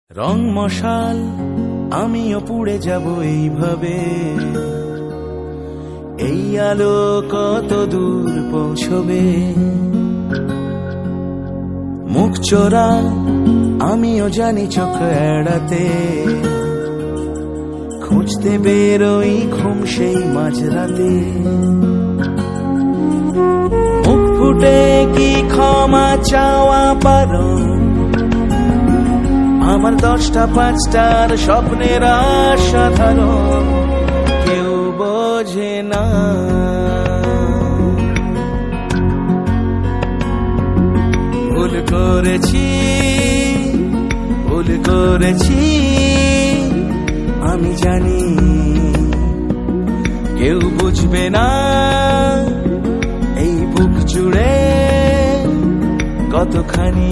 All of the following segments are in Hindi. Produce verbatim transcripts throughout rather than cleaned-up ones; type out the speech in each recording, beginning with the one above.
রং মশাল আমিও পুড়ে যাব এইভাবে, এই আলো কত দূর পৌঁছবে। মুখ চোরা আমিও জানি চোখ এড়াতে, খুঁজতে বেরোই ঘুম সেই মাঝরাতে। মুখ ফুটে কি ক্ষমা চাওয়া পারো, আমার দশটা পাঁচটার স্বপ্নের অসাধারণ কেউ বোঝে না। ভুল করেছি ভুল করেছি আমি জানি, কেউ বুঝবে না এই বুক জুড়ে কতখানি।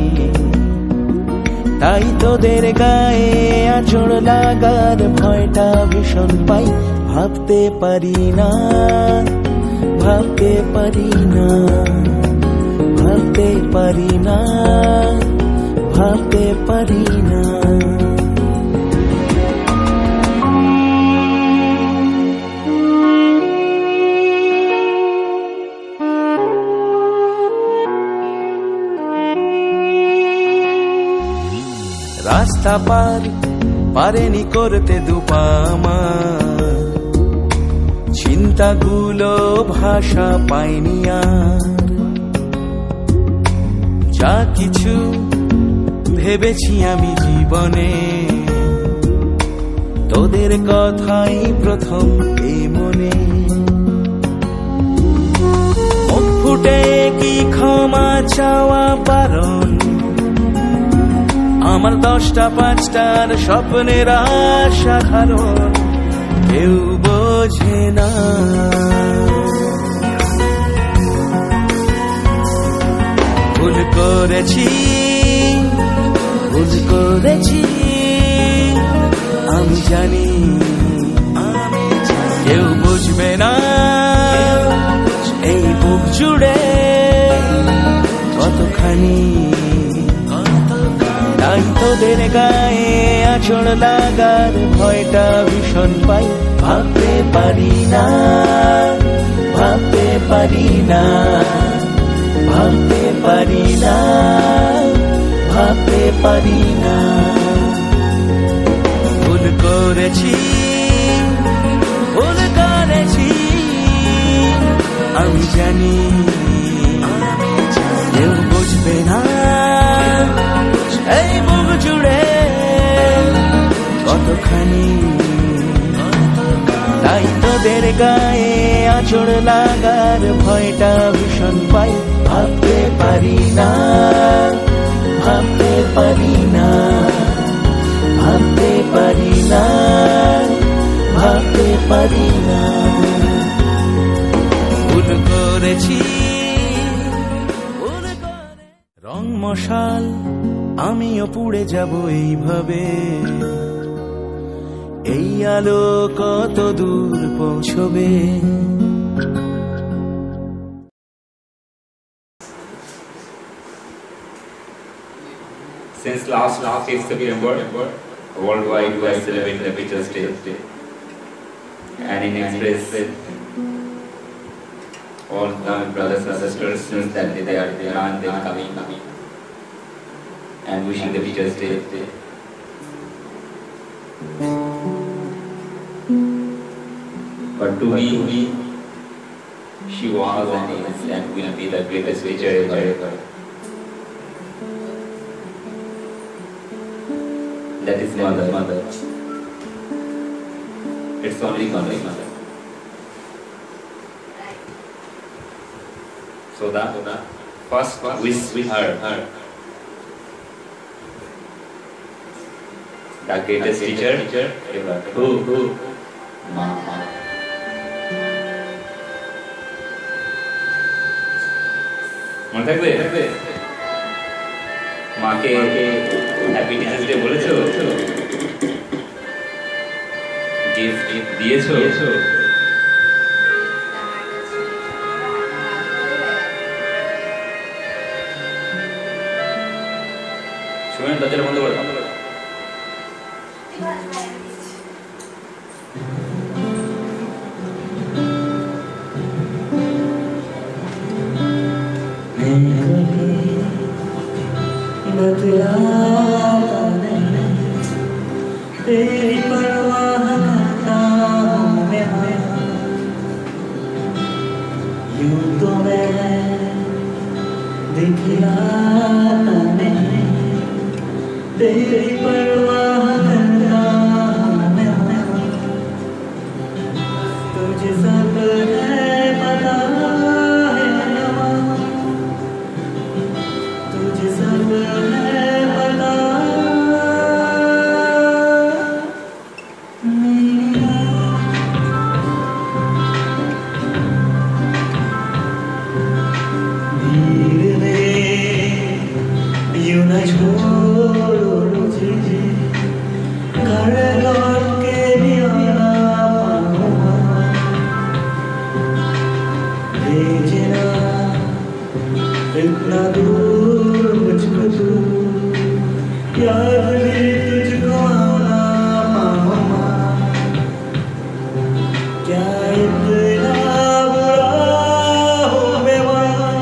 তাই তোদের গায়ে আঁচড় লাগার ভয়টা ভীষণ পাই, ভাবতে পারি না ভাবতে পারি না ভাবতে পারি না ভাবতে পারি না। রাস্তা পার পারেনি করতে দুপামার, চিন্তাগুলো ভাষা পায়নি আর। যা কিছু ভেবেছি আমি জীবনে, তোদের কথাই প্রথম এই মনে। মুখ ফুটে কি ক্ষমা চাওয়া বারণ, আমার দশটা পাঁচটার স্বপ্নের অসাধারণ কেউ বোঝে না। ভুল করেছি ভুল করেছি আমি জানি, কেউ বুঝবে না এই বুক জুড়ে কতখানি। তাই তোদের গায়ে আঁচড় লাগার ভয়টা ভীষণ পাই, ভাবতে পারি না ভাবতে পারি না ভাবতে পারি না ভাবতে পারি না। ভুল করেছি ভুল করেছি আমি জানি, কেউ বুঝবে না এই বুক জুড়ে কতখানি। তাই তোদের গায়ে আঁচড় লাগার ভয়টা ভীষণ পাই, ভাবতে পারি না ভাবতে পারি না ভাবতে পারি না ভাবতে পারি না। ভুল করেছি ভুল করে। রং মশাল আমিও পুড়ে যাব এইভাবে, এই আলো কত দূর পৌঁছবে। Since last last fifth September, worldwide we are celebrating the Teachers' Day, and in express all my brothers and sisters since that day they are and they are coming and wishing the Teachers' Day. But to me, she was and is and will be the greatest teacher ever. That is mother. mother. It's only only mother. So that, so that first wish with her, her. The greatest teacher, teacher ever. Who? Who? Mama. মনে থাকবে থাকবে মাকে হ্যাপি টিচার্স ডে বলেছো, গিফট দিয়েছো। শুনেন দরজাটা বন্ধ করে। बतलाता नहीं, तेरी परवाह करता हूँ मैं, यूं तो मैं दिखलाता नहीं, तेरी परवाह करता हूँ मैं, तुझे सब है पता है नवा, तुझे सब है पता धीरे यूं न छोड़ो मुझे, घर लौट के भी आना पाऊंगा, भेजना इतना दूर मुझको तू, याद भी तुझको आना पाऊंगा, क्या इतना बुरा हूँ मैं वहाँ,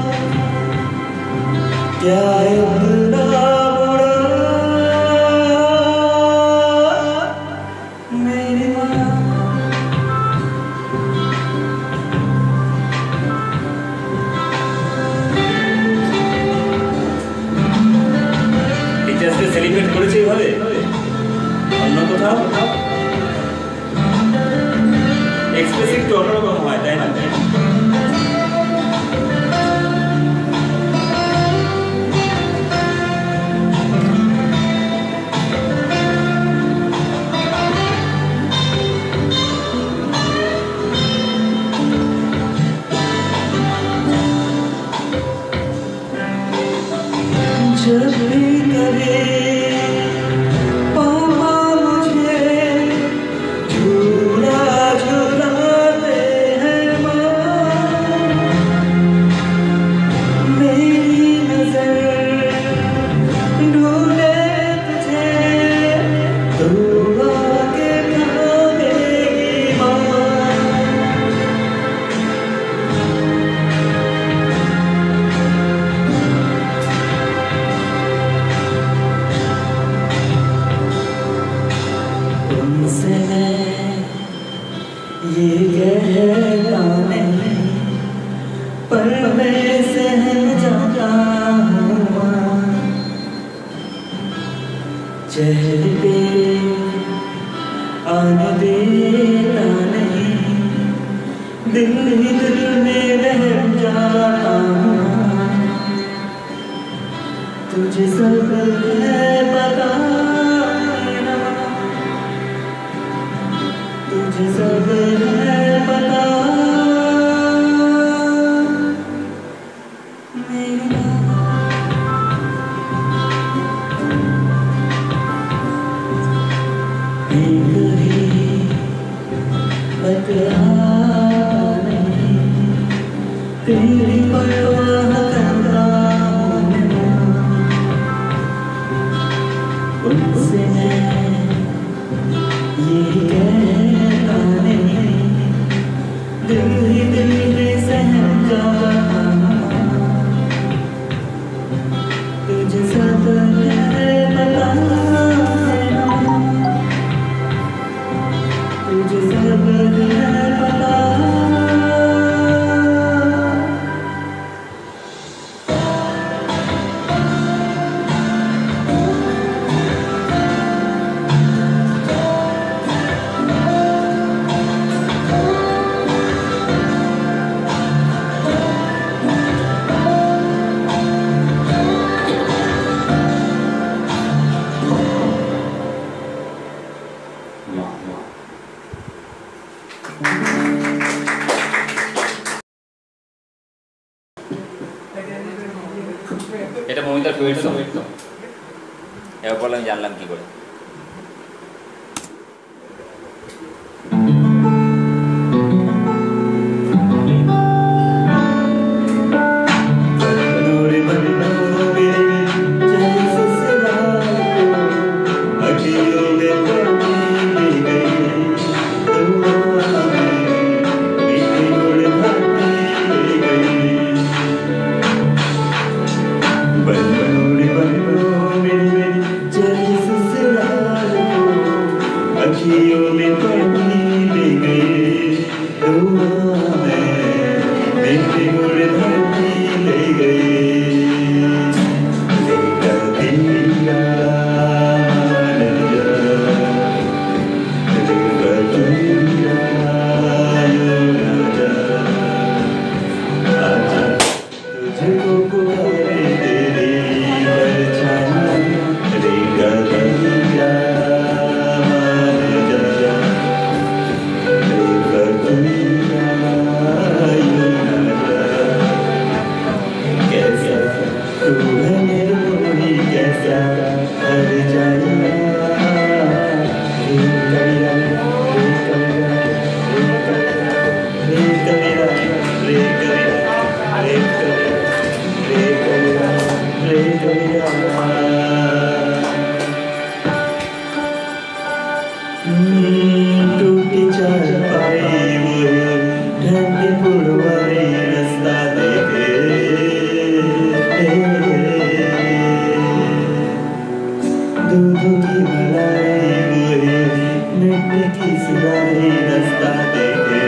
क्या इतना बुरा मेरी माँ। টিচার্সকে সেলিব্রেট করেছে এইভাবে অন্য কোথাও এক্সপ্রেস একটু অন্যরকম হয়, তাই না? जब भी कभी पापा मुझे झूला झूलाते हैं माँ, मेरी नजर ढूंढे तुझे, तू आके भागेगी माँ। तुमसे ये कहता नहीं, पर मैं सहम जाता हूँ, चेहरे पे आने देता नहीं, दिल ही दिल में बह जाता हूँ, तुझे सब है पता, तुझे सब है पता मेरी माँ। एक भी बतलाता नहीं, तेरी परवाह करता हूँ मैं, उनसे ये कहता नहीं, दिल ही दिल में सहम जाता हूँ, तुझे सब है पता है ना, तुझे सब है पता। এটা মমিতার ফেভারিট সং, এবার বললাম জানলাম কি করে। अखियों में पानी दे गई, तुम मलाई बुहे मिट्टी की सुराही रास्ता देखे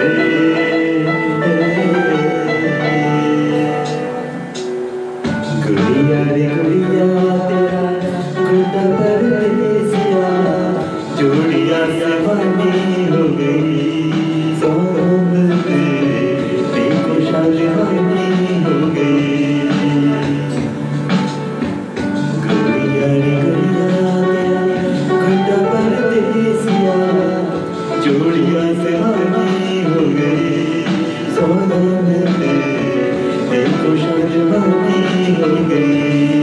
गुड़िया रे गुड़िया तेरा गुड्डा परदेसिया जोड़िया सवानी हो गई सोम पे देखो शादी हो गई गुड़िया रे गुड़िया तेरा गुड्डा परदेसिया जोड़िया सवानी हो गई सोम पे देखो शादी हो गई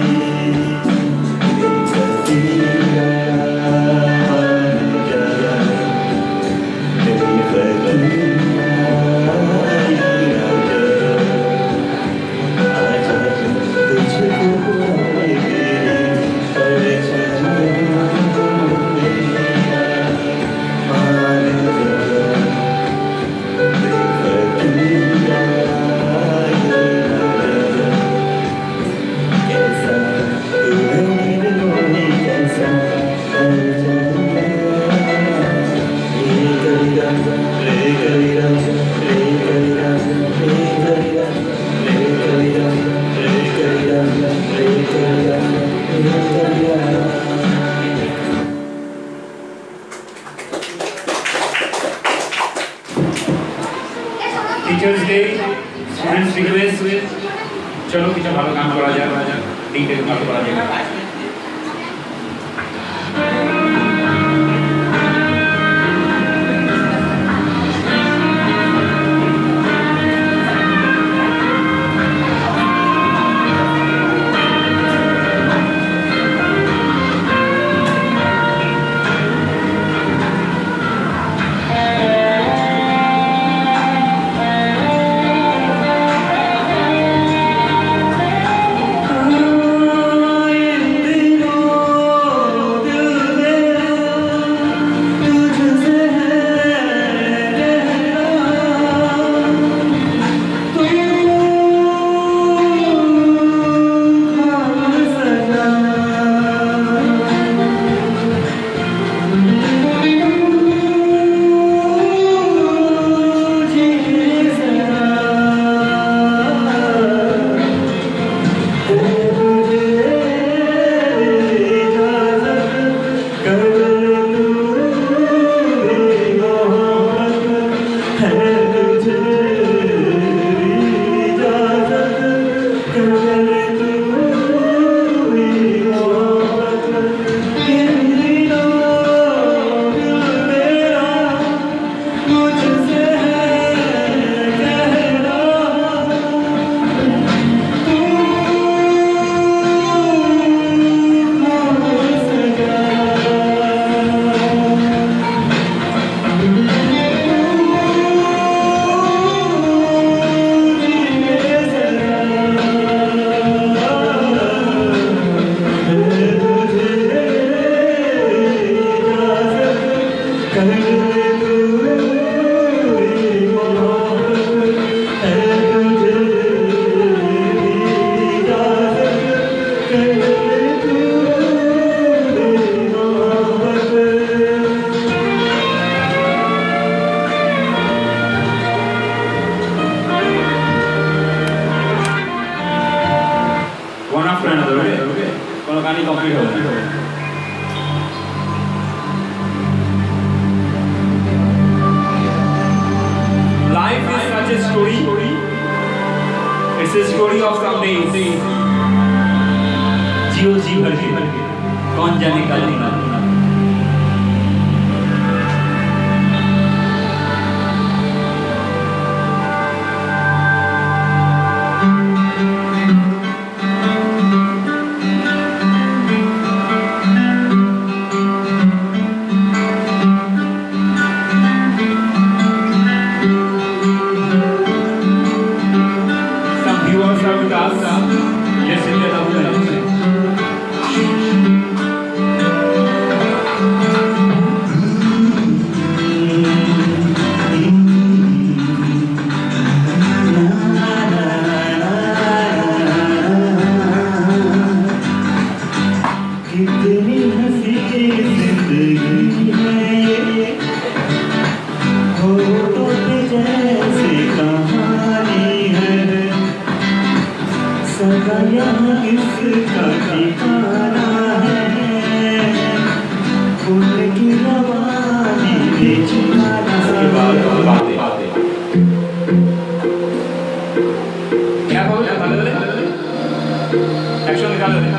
टीचर्स डे स्टूडेंट्स रिक्वेस्ट चलो কিছু ভালো কাম করা যায় ডিটেল কাম করা যায় It's a story of some days. जियो जी भर के कौन जाने का दिन Yes, in the उसके बाद बातें क्या बोल रहे हैं? एक्शन निकाल ले।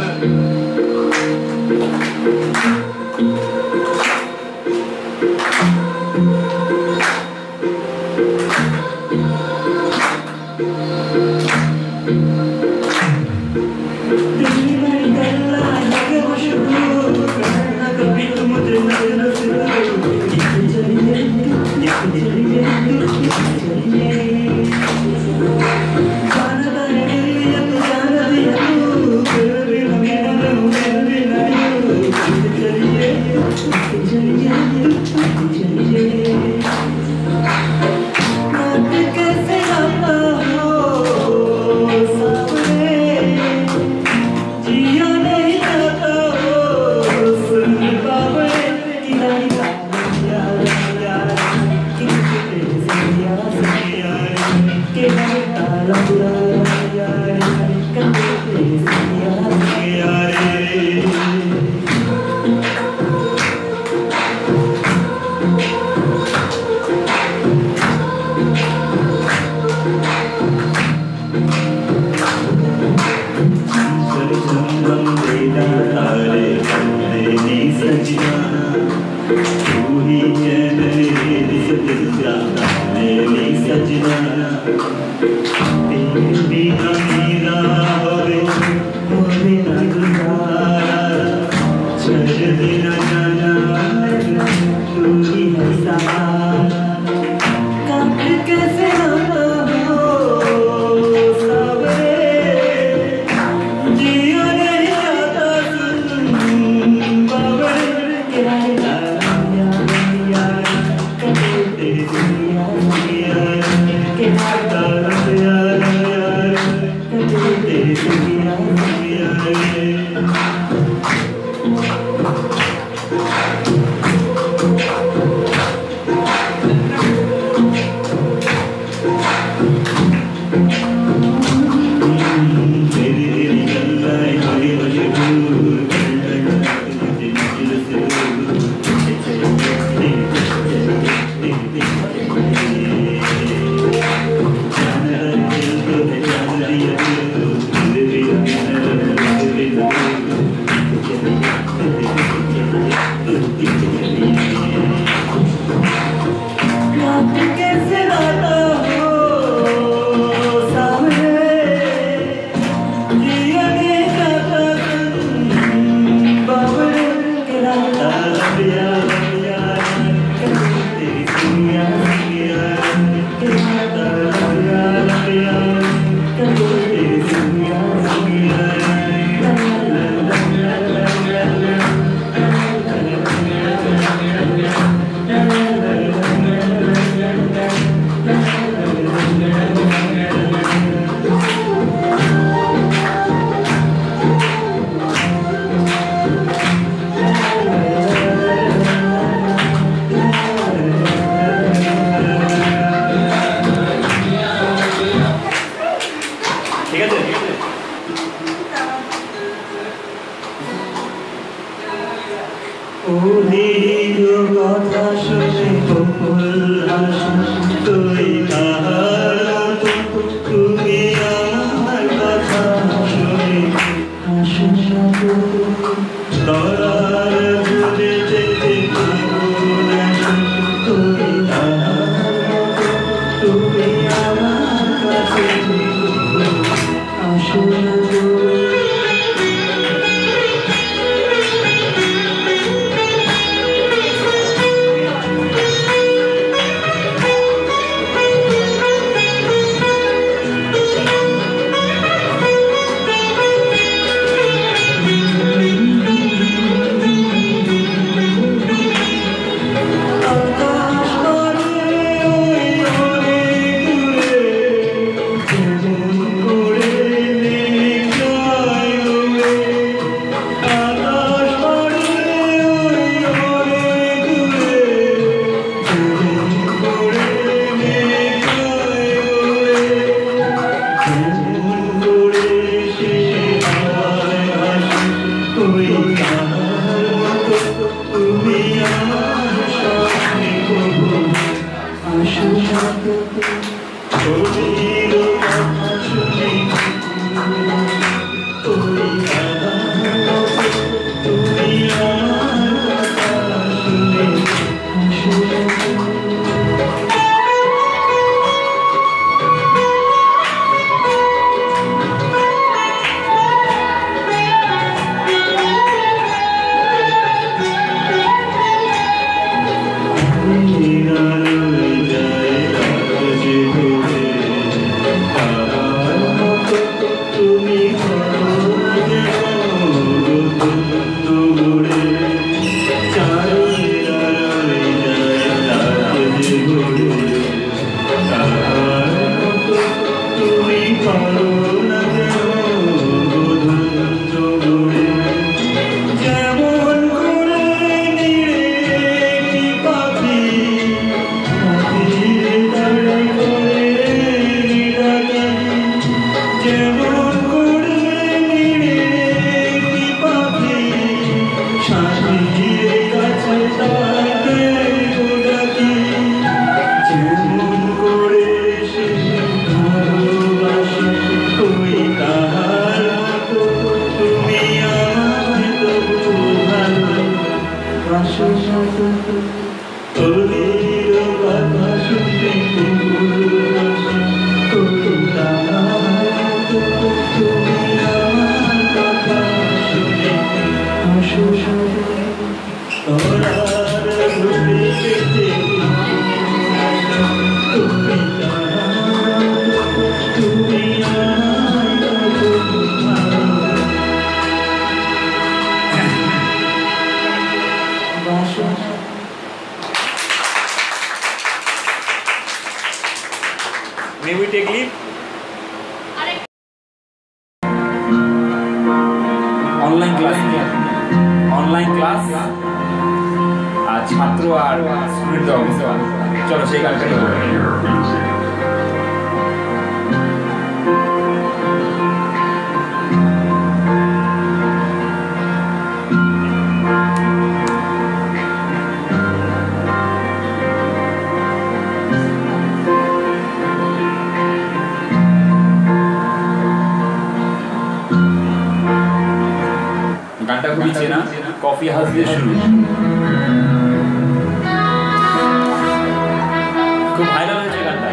আমার স্বপ্নে কবু আসো সাথে তোদের কথা শুনে তুমি আমার তুমি আমার কথা শুনে আসো May we take leave? Online class. Online class. আর ছাত্র আর স্টুডেন্ট অবস্থা চলো সেই গানটা গানটা খুবই চেনা কফি হাউস দিয়ে শুরু খুব ভাইরাল হয়েছে গানটা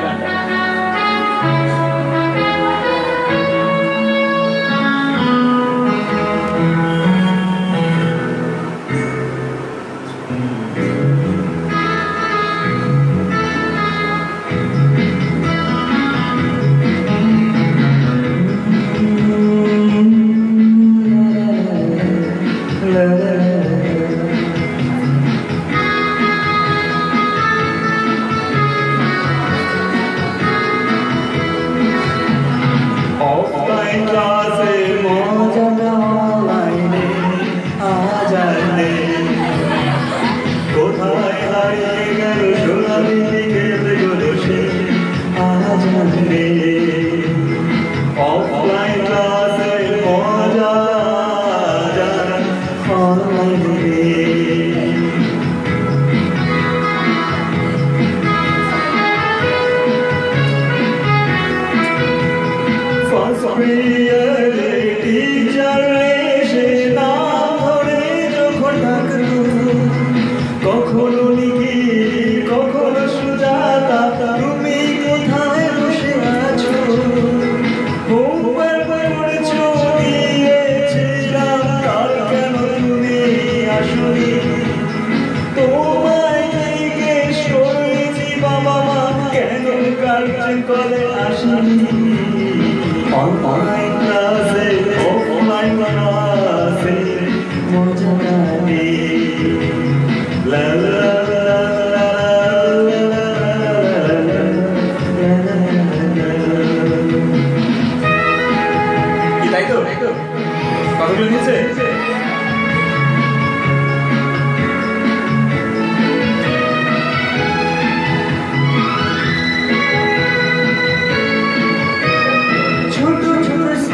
ছোট ছোট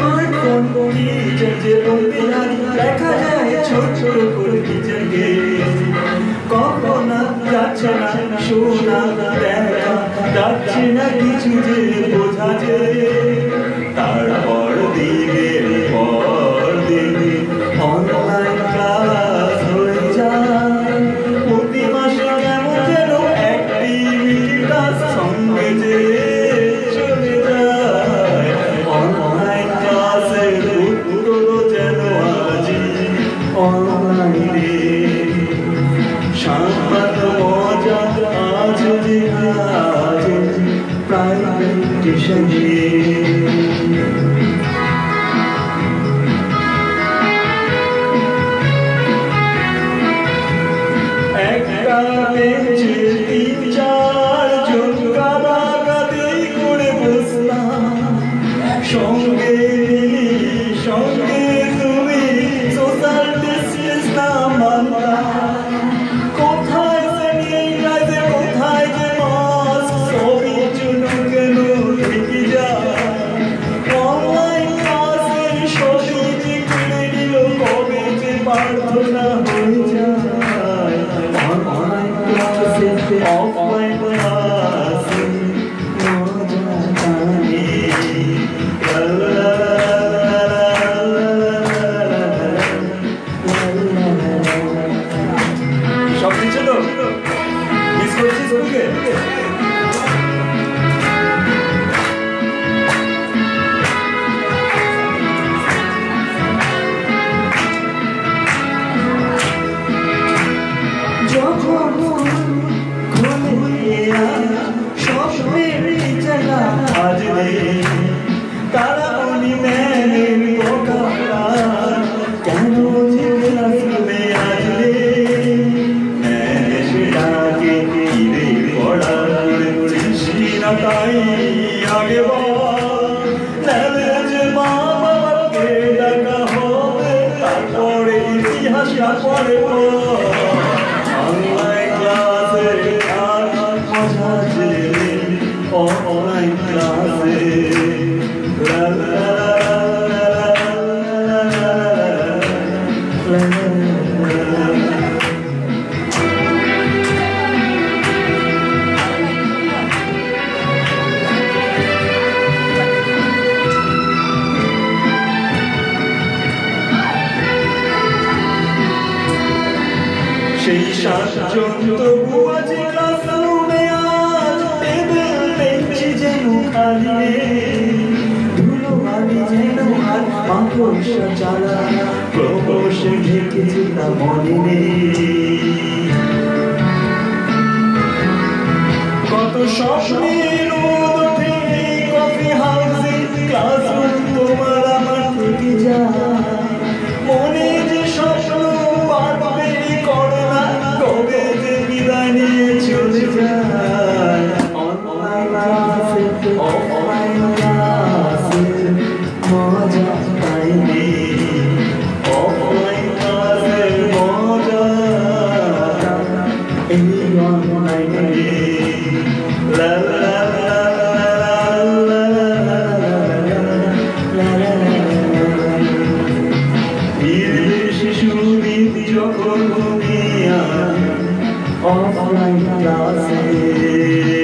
পাচ্ছে না শোনা দেখা যাচ্ছে না কিছু যে বোঝা যে তারপর দিনের পর দিন অনলাইন ক্লাস হয়ে যায় প্রতি মাসে কেমন যেন অ্যাক্টিভিটিটা সঙ্গে যে চলে যায় অনলাইন ক্লাসের উত্তর যেন আজই অনলাইনে সাত মজা আজ যে আজ প্রাইভেট টিউশনে একটা বেঞ্চে তিন চার জন কাদাকাদি করে বসলাম সঙ্গে মিলি সঙ্গে তুমি সোশ্যাল ডিস্টেন্স না মানলাম কোথায় স্যানিটাইজার কোথায় যে মাস্ক সবই জন্য কেন থেকে যায় অনলাইন ক্লাসের সবই যে খুলে দিল কবে যে প্রার্থনা হয়ে যায় অনলাইন ক্লাসে অফলাইন ক্লাসে মজা জানি সব কিছু তো মিস করছিস ওকে যখন ঘুমিয়ে স্বপ্নের চেলা আজ নেই তারা উনি ম্যানের বোকা কেন যে ক্লাসরুমে আজ নেই ম্যান এসে ডাকে কিরে পড়া করেছিস না তাই আগে বল নাহলে যে মা বাবাকে ডাকা হবে তারপরে ইতিহাসটা পড়ে অনলাইন ক্লাসে আর মজা যে অনলাইন ক্লাসে লা লা লা লা লা সেই সাতজন তবু আজ ক্লাসরুমে আজ টেবিল বেঞ্চি যেন খালি ধুলো বালি যেন আর মাকড়সা চালা প্রবেশে ঢেকেছে তা মনে নেই কত স্বপ্নের মধ্যে কফি হাউসে ক্লাসরুম তোমার আমার থেকে যায় মনে যে স্বপ্ন পাবে করোনা কবে যে বিদায় নিয়ে চলে যায় অনলাইন ক্লাসে অফলাইন ক্লাসে মজা পাইনি অফলাইন ক্লাসে মজা এই অনলাইনে লা লা লা লা লা লা শিশুদিন যখন ঘুমিয়ে অফলাইন ক্লাসে